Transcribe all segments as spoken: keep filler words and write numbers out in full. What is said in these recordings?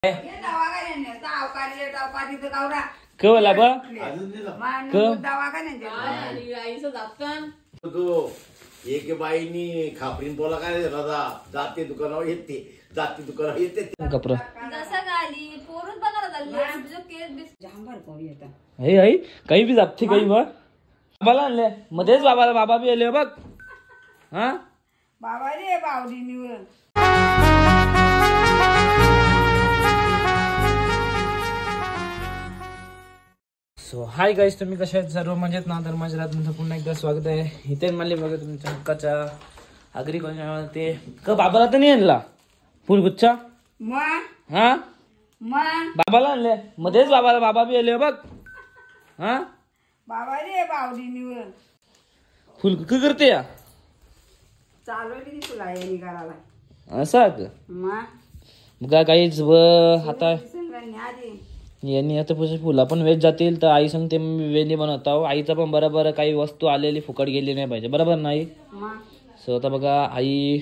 कवला बा एक बाईनी खापरीन बोला काय दादा जाते दुकानावर येते जाते दुकानावर येते कपडा हे आई काही बी जापते काही बा बाबाला आणले मध्येच बाबाला बाबा बी आले बघ हा बाबा रे बावडी निवड सो हाय गाईस, तुम्ही कशा आहेत सर्व मजेत ना? तर माझ्या रातमध्ये पुन्हा एकदा स्वागत आहे. इथे मला बघा तुमच्या हक्काच्या आगरी कोणा ते का बाबाला तर नाही आणला फुलगुच्छा हा बाबाला आणले मध्येच बाबाला बाबा बी आले बघ हा बाबा रे बावडी निवड फुल काय करते या चालवली तुला हे निघाला असं बघा काहीच व आता यांनी आता फुला पण वेच जातील तर आई सांगते मी वेणी बनवत आहो. आईचा पण बरोबर काही वस्तू आलेली फुकट गेली नाही पाहिजे, बरोबर नाही? सो आता बघा आई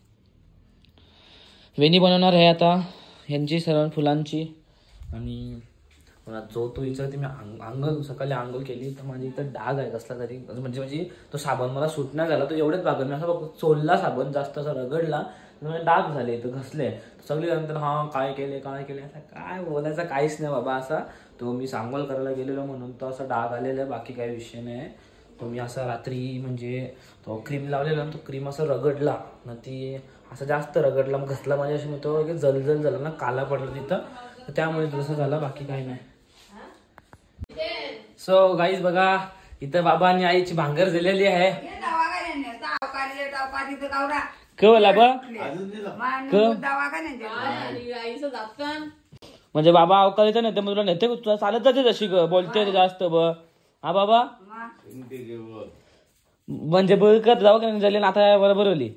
वेणी बनवणार आहे आता ह्यांची सर्व फुलांची. आणि जो तो विचारते मी आंघोळ सकाळी आंघोळ केली तर माझी इथं डाग आहे कसला तरी, म्हणजे म्हणजे तो साबण मला सूट नाही झाला तो एवढेच भाग मी असं बघ चोलला साबण जास्त असा रगडला डाग झाले तर घसले सगळे नंतर हा काय केले काय केले असं काय बोलायचं काहीच नाही बाबा. असा तो मी सांगोल करायला गेलेलो म्हणून तो असं डाग आलेला आहे, बाकी काही विषय नाही. तो मी असा रात्री म्हणजे तो क्रीम लावलेला तो क्रीम असं रगडला ना, ती असं जास्त रगडला मग घसला माझ्या अशी तो जलजल झाला ना, काला पडला तिथं त्यामुळे तसं झालं, बाकी काही नाही. सो गाईज बघा इथं बाबा आणि आईची भांगर झालेली आहे. कवला बा म्हणजे बाबा अवकाळीचं नेते तुला नेते तुला चालत जाते तशी बोलते जास्त ब हा बाबा म्हणजे बळकत जाऊ का झाली ना आता बरोबर होली.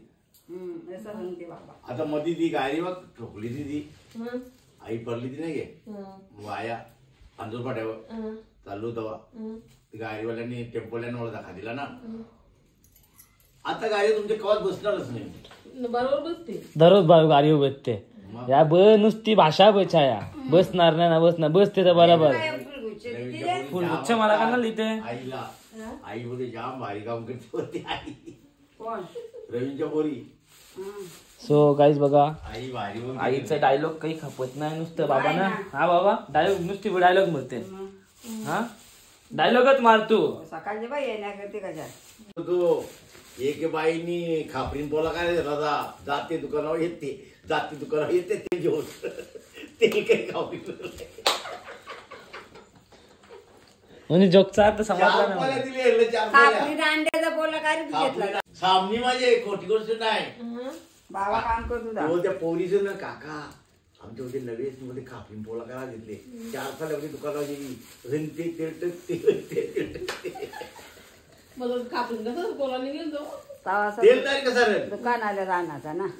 आता मध्ये ती गाडी बघ ठोकली ती ती आई पडली ती नाही गे वाया आंदोल पाट्यावर चालू तेव्हा गाडीवाल्यांनी टेम्पोल्यांना मला दाखा दिला ना. आता गाडी तुमच्या कवात बसणारच नाही, बरोबर बसते दररोज गाडी बसते या ब नुसती भाषा बचाया बसणार नाही ना बसणार बसते तर बरोबर फुलगुच्छ मला का ना लिहिते आईला आई बोलते जाम भारी काम करते होती आई रवींच्या पोरी. सो गाईज बघा आई भारी आईचा डायलॉग काही खपत नाही नुसतं बाबा ना. हा बाबा डायलॉग नुसती डायलॉग म्हणते हा डायलॉगच मारतो सकाळची बाई येण्या करते कशा तो एक बाईनी खापरीन बोला काय दादा जाते दुकानावर येते जाते दुकानावर येते ते घेऊन ते काही खापरी म्हणजे जोकचा अर्थ समजला नाही. सामनी माझे खोटी गोष्ट नाही बाबा काम करतो त्या पोरीचं ना काका आमच्या होते नवे मध्ये खापरीन पोळा करायला घेतले चार सालामध्ये दुकानावर गेली रंगते दुकान आलं राहण्याचा ना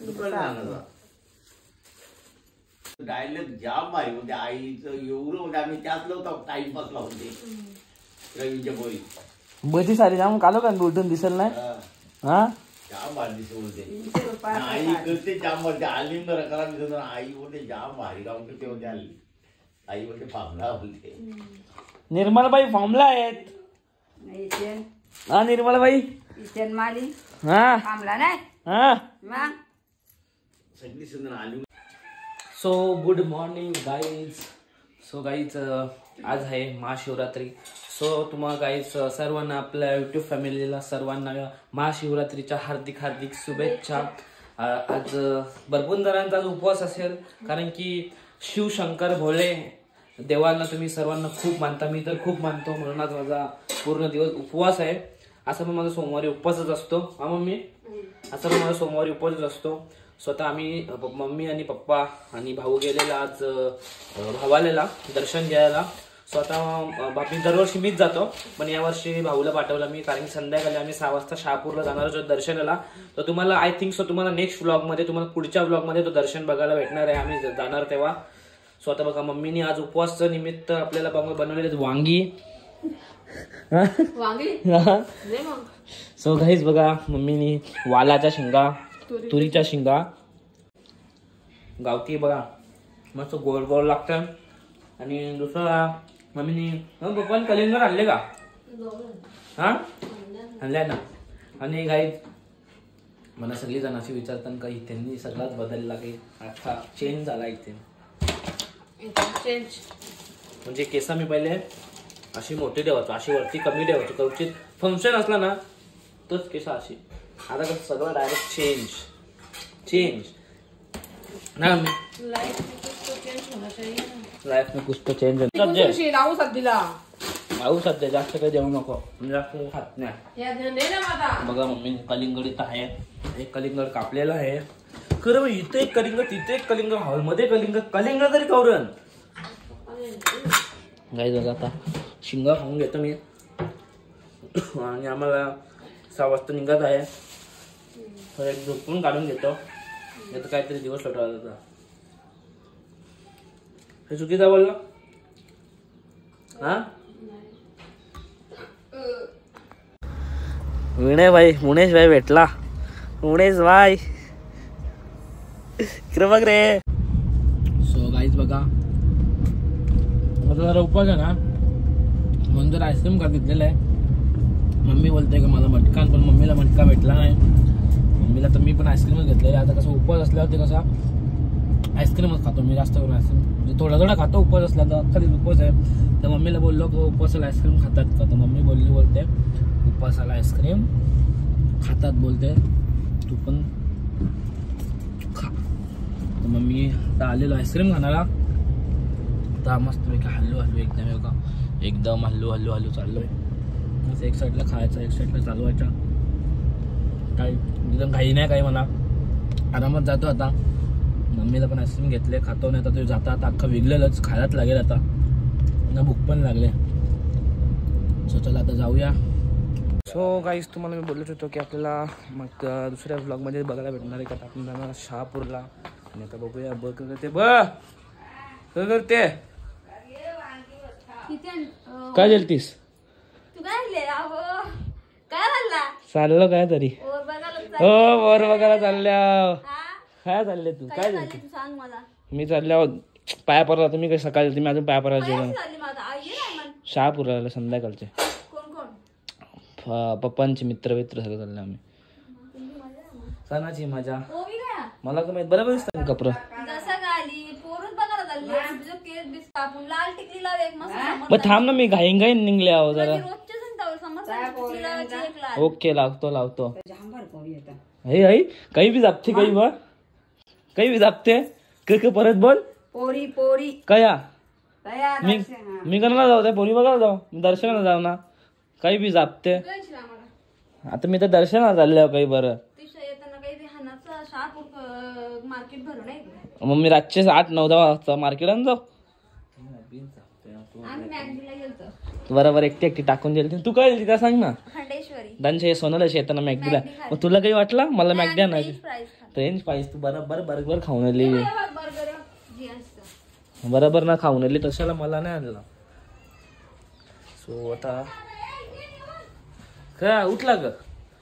डायलॉग जाम भारी होते आईचं एवढं म्हणजे आम्ही त्याच लावतो टाइमपास लावते रवीच्या पोरी बधी सारी जाऊन कालो का उलटून दिसेल नाही हा जाम भारी दिसत बोलते आई करते जाम बोलते आली बरं करा दिसत आई बोलते जाम भारी काम करते होते आली आई बोलते फामला बोलते. निर्मलबाई फॉर्मला आहेत हा निर्मलबाई माली हा फामला नाही हा सगळी सुंदर आली. So good morning guys. So guys आज आहे महाशिवरात्री. सो तुम्हाला गाईज सर्वांना आपल्या युट्यूब फॅमिलीला सर्वांना महाशिवरात्रीच्या हार्दिक हार्दिक शुभेच्छा. आज भरपूर जणांचा आज उपवास असेल कारण की शिवशंकर भोळे देवांना तुम्ही सर्वांना खूप मानता, मी तर खूप मानतो म्हणून आज माझा पूर्ण दिवस उपवास आहे. असं पण माझा सोमवारी उपवासच असतो हा मम्मी असं पण माझा सोमवारी उपवासच असतो. स्वतः आम्ही मम्मी आणि पप्पा आणि भाऊ गेलेला आज भावालेला दर्शन घ्यायला. स्वतः बापी दरवर्षी मीच जातो पण यावर्षी भाऊला पाठवलं मी कारण की संध्याकाळी आम्ही सहा वाजता शहापूरला जाणार आहोत दर्शनाला. तर तुम्हाला आय थिंक सो तुम्हाला नेक्स्ट व्लॉगमध्ये तुम्हाला पुढच्या व्लॉगमध्ये तो दर्शन बघायला भेटणार आहे आम्ही जाणार तेव्हा. स्वतः बघा मम्मीने आज उपवासचं निमित्त आपल्याला बनवलेले वांगी सो गाईज बघा मम्मीनी वालाच्या शेंगा तुरीच्या शेंगा गावठी बघा मस्त गोड गोड लागतं. आणि दुसरा मम्मीने पप्पाने कलिंगड आणले का? हा आणलाय ना. आणि गाईज मला सगळी जण अशी विचारतात का त्यांनी सगळाच बदलला की अख्खा चेंज झाला इथे. चेंज म्हणजे केस मी पहिले अशी मोठी ठेवायचो, अशी वरती कमी ठेवायचो. कवचित फंक्शन असला ना तोच केस अशी. आता कसं सगळं डायरेक्ट चेंज चेंज ना. लाइफ में कुछ तो चेंज होना चाहिए ना. लाईफ में कुछ तो चेंज राहू सध्याला आऊ सध्या जास्त काही जेवू नको, जास्त खात नाही. या ध्यान दे ना माझा. बघा मम्मी कलिंगड इथं आहे. एक कलिंगड कापलेलं आहे. खरं मग इथे एक कलिंगड तिथे एक कलिंगड हॉलमध्ये कलिंगड कलिंगड तरी कवरण गाईज. बघा आता शिंगा खाऊन घेतो मी. आणि आम्हाला सहा वाजता निघत आहे. तर एक झोपून काढून घेतो. नाही तर काहीतरी दिवस लटवायला होता. हे चुकीचा बोलला हा. विनय भाई मुनेश भाई भेटला. मुनेश भाई इकडे बघ रे. सो गाईज बघा माझा जरा उपवास आहे ना म्हणून जर आईस्क्रीम का घेतलेलं आहे. मम्मी बोलते का मला मटका, पण मम्मीला मटका भेटला नाही. मम्मीला तर मी पण आईस्क्रीमच घेतलेलं आहे. आता कसं उपवास असल्यावर ते कसं आईस्क्रीमच खातो मी जास्त करून. आईस्क्रीम म्हणजे थोडा थोडा खातो उपवास असला तर. कधी उपवास आहे तर मम्मीला बोललो की उपवासाला आईस्क्रीम खातात का, तर मम्मी बोलली बोलते उपवासाला आईस्क्रीम खातात बोलते, तू पण खा. तर मम्मी आता आलेलो आईस्क्रीम खाणारा. आता मस्त पैकी हल्लू हल्लू एकदम का एकदम हल्लू हल्लू हल्लू चाललोय. असं एक साईडला खायचं एक साईडला चालवायचा. काही एकदम काही नाही काही म्हणा आरामात जातो. आता मम्मीला पण आईस्क्रीम घेतले खातो. नाही आता ते जाता आता अख्खा वेगळंच खायलाच लागेल. आता ना भूक पण लागले. सो चला आता जाऊया. सो गाईज तुम्हाला मी बोलत होतो की आपल्याला मग दुसऱ्या व्लॉगमध्ये बघायला भेटणार आहे का आपण जाणार शहापूरला. आणि आता बघूया ब करते ब करते काय जेलतीस चाललो काय तरी. हो वर बघायला चालल्या. काय चालले तू काय जेलती? मी चालल्या पाया पडला. तुम्ही काही सकाळी तुम्ही अजून पाया पडायला जेवण शहापूरला संध्याकाळचे. पप्पांचे मित्र मित्र सगळं चालले आम्ही. सणाची मजा मला तर माहित बरोबर दिसतात कपडे. मग थांब ना मी घाईन घाईन निघले आहो जरा. ओके लावतो लावतो. हे आई काही बी जापते काही बा काही बी जापते क परत बोल. पोरी पोरी कया तयार मी मी कणाला जाऊ त्या पोरी बघायला जाऊ मी दर्शनाला जाऊ ना. काही बी जापते. आता मी तर दर्शनाला चालले काही बरं. मग मी रातचे आठ नऊ दहा वाजता मार्केटात जाऊ. बरोबर एकटी एकटी टाकून दिली. तू काय दिली काय सांग ना. दानशे सोनाला येताना मॅगडीला. मग तुला काही वाटलं मला मॅगडी आणायची फ्रेंच फ्राईज तू बरोबर बरोबर खाऊन आली. बरोबर ना खाऊन आली तशाला मला नाही आणलं. सो आता काय उठला ग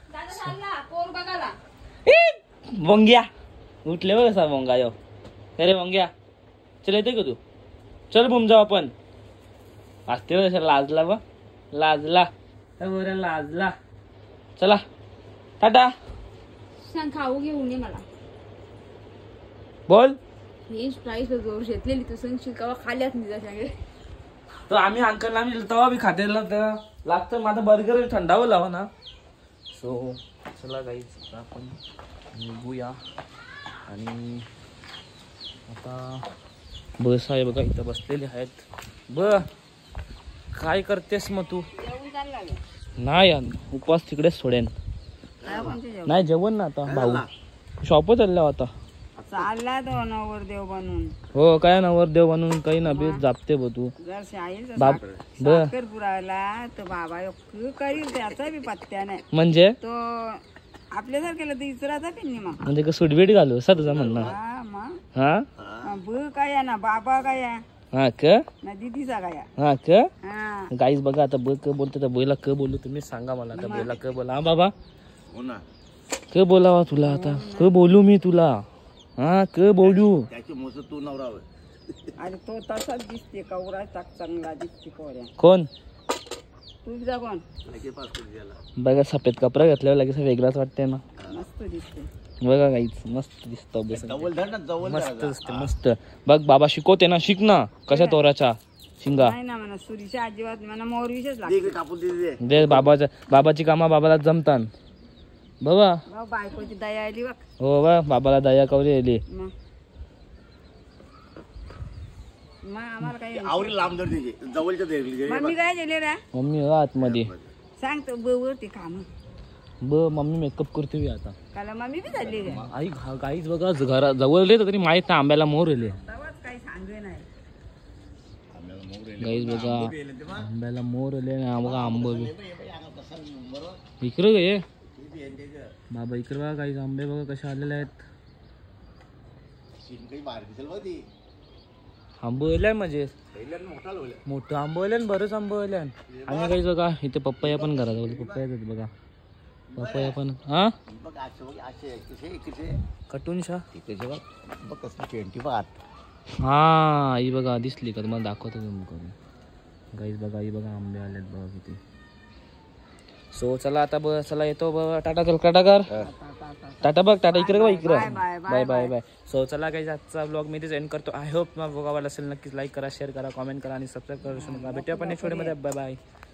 वंग्या उठले बघ कसा वंगा यो. अरे वंग्या चल येते का तू. चल बुम जाऊ आपण. असते कशा लाजला बा लाजला बरं लाजला. चला टाटा. सांग खाऊ घेऊन ये मला. बोल फ्रेंच फ्राईज जोर घेतलेली तू सांगशील का खाल्याच नाही सांगे. तर आम्ही अंकलला आम्ही तवा बी खातेला तर लागतं. माझा बर्गर थंडावं लावा ना. सो चला गाईज आपण निघूया. आणि आता बस आहे बघा इथं बसलेले आहेत. ब काय करतेस मग तू. नाही उपवास तिकडेच सोडेन. नाही जेवण ना आता भाऊ शॉप चालला होता. चालला तो नवर देव बनून. हो काय नवर देव बनून काही ना बी जापते ब तू बाप साखर पुरायला तर बाबा करील त्याचा बी पत्त्या नाही. म्हणजे तो आपल्यासारख्याला तर इचराचा पिन्नी मग म्हणजे का सुटबीट घालू सर तुझा म्हणणं. हा मग हा ब काय ना बाबा काय हा क ना दीदीचा काय हा क हा गाईज बघा आता ब क बोलते तर बोला क बोलू तुम्ही सांगा मला. आता बोला क बोला. हा बाबा हो ना क बोलावा तुला आता क बोलू मी तुला. हा क बोलू त्याची मोस तू नवरा अरे तो तसाच दिसते कवरा चांगला दिसते पोऱ्या. कोण तुझा कोण बघा सफेद कपडा घातल्यावर लगेच वेगळाच वाटते ना. मस्त दिसते. बघा काहीच मस्त दिसतो जवळ धर ना जवळ मस्त दिसते मस्त. बघ बाबा शिकवते ना, शिक ना कशा तोराच्या शिंगा. नाही ना म्हणा सुरीच्या अजिबात म्हणा मोरवीचच दे लागते. इकडे कापून दे दे. दे बाबाच्या बाबाची कामा बाबाला जमतात बाबा. भाऊ बायकोची दया आली बघ. हो बा बाबाला दया कवली आली. मग मग आम्हाला काही आवरी लांब धर तिची जवळच्या धरली मम्मी काय गेले रे मम्मी हो आतमध्ये. सांगतो बवरती काम ब मम्मी मेकअप करते बी आता. काला मम्मी बी चालली रे. आई काहीच बघा घरा जवळ येले तरी माहित नाही आंब्याला मोर येले. तेव्हाच काही सांगे नाही. गाईच बघा आंब्याला मोर आले ना. बघा आंब इकडे गे बाबा इकडे बघा काही आंबे बघा कसे आलेले आहेत. बाहेर दिसेल बघ ती आंबो येल्या म्हणजे मोठा लावला मोठं आंबो येल्या बरंच आंबो येल्या. आणि काही बघा इथे पप्पाया पण घराजवळ पप्पायाच आहेत बघा. पप्पाया पण हा बघ असे बघ असे कसे कसे कटूनशा तिकडे बघ बघ कसं ट्वेंटी बघ हा आई बघा दिसली का तुम्हाला दाखवतो तुम्ही करून. गाईज बघा आई बघा आंबे आलेत बघा किती. सो चला आता बघ चला येतो बघ. टाटा कर टाटा कर टाटा बघ टाटा इकडे बघ इकडे. Bye bye bye. सो चला काही आजचा ब्लॉग मी इथेच एंड करतो. आय होप मला बघावायला असेल नक्कीच लाईक करा शेअर करा कॉमेंट करा आणि सबस्क्राईब करा. भेटूया आपण नेक्स्ट व्हिडिओमध्ये. Bye bye.